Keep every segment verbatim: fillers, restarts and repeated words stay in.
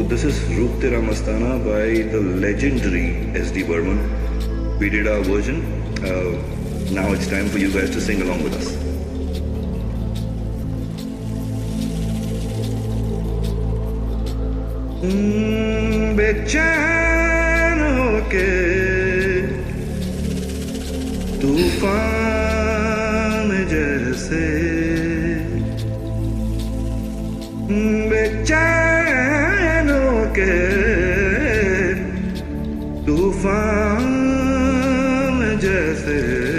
this is Roop Tera Mastana by the legendary S D Burman. We did our version. Uh, now it's time for you guys to sing along with us. बेचैन होके तूफान जैसे, बेचैन होके तूफान जैसे,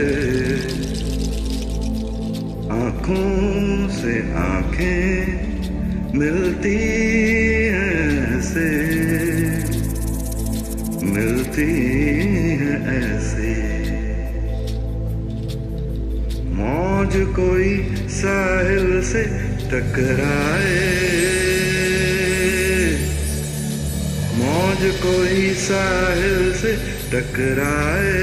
आँखों से आँखें मिलती ऐसे, मिलती है ऐसे। मौज कोई साहिल से टकराए, मौज कोई साहिल से टकराए,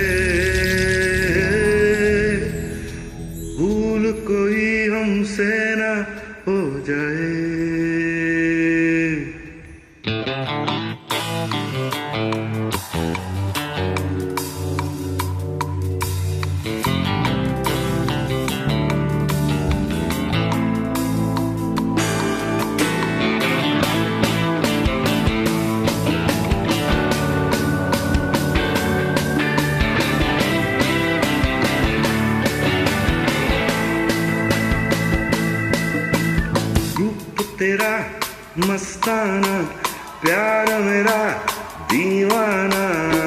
भूल कोई हमसे ना हो जाए। तेरा मस्ताना, प्यार मेरा दीवाना,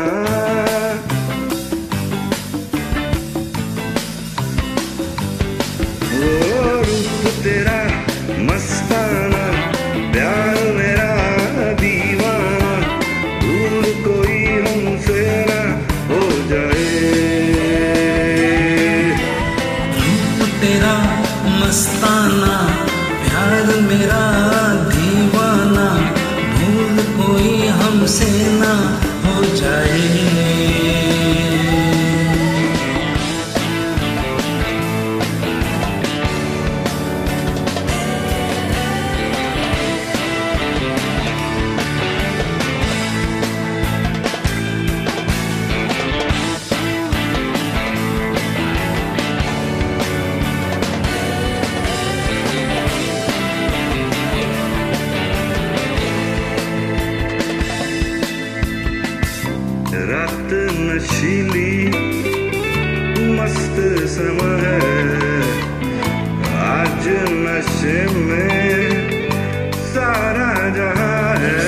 ओ रूप तेरा मस्ताना, प्यार मेरा दीवाना, दूर कोई हमसे ना हो जाए। रूप तेरा मस्ताना, प्यार मेरा दीवाना, भूल कोई हमसे ना हो जाए। रात नशीली मस्त समा है, आज नशे में सारा जहां है।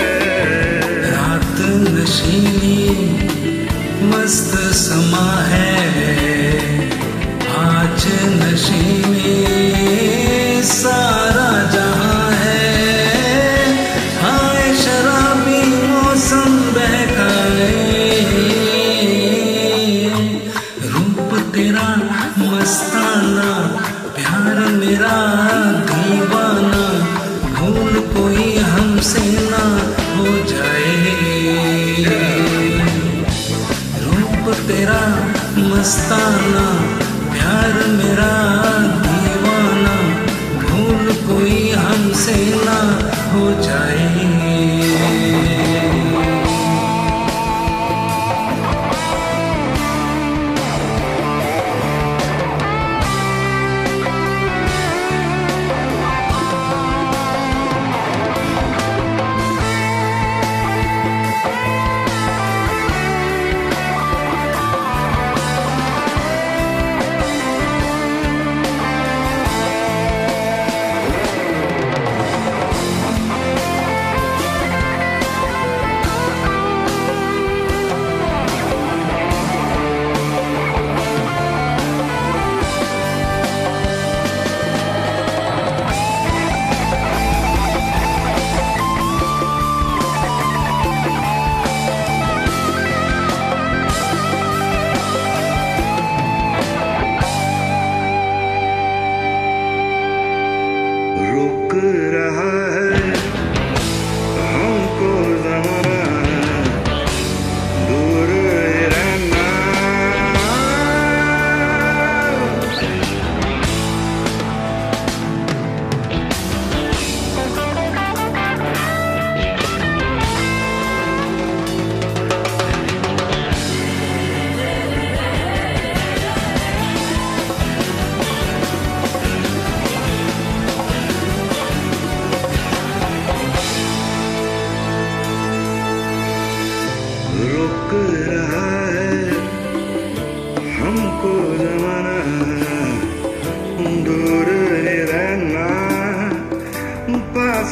रात नशीली मस्त समा है, आज नशे में सारा जहां है। हाय शराबी मौसम बहकाए, रूप तेरा मस्ताना, प्यार मेरा दीवाना, भूल कोई हमसे ना हो जाए। रूप तेरा मस्ताना, प्यार मेरा दीवाना, भूल कोई हमसे ना हो जाए। रुक रहा है हमको ज़माना, दूर रहना।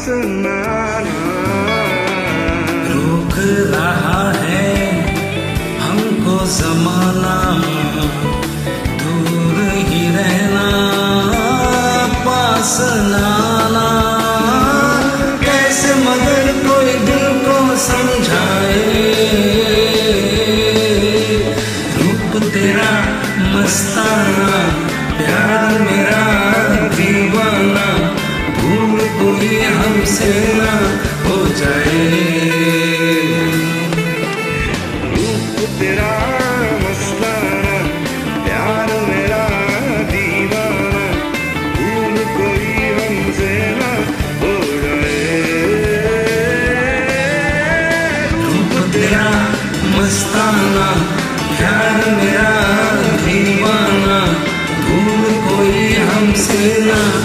ना रोक रहा है हमको जमाना, दूर ही रहना पास ना आना। कैसे मगर कोई दिल को समझाए, रूप तेरा मस्ताना, प्यार मेरा दीवाना, भूल कोई हमसे ना हो जाए। रूप तेरा मस्ताना, प्यार मेरा दीवाना, भूल कोई हमसे ना हो जाए। रूप तेरा मस्ताना, प्यार मेरा दीवाना, भूल कोई हमसे ना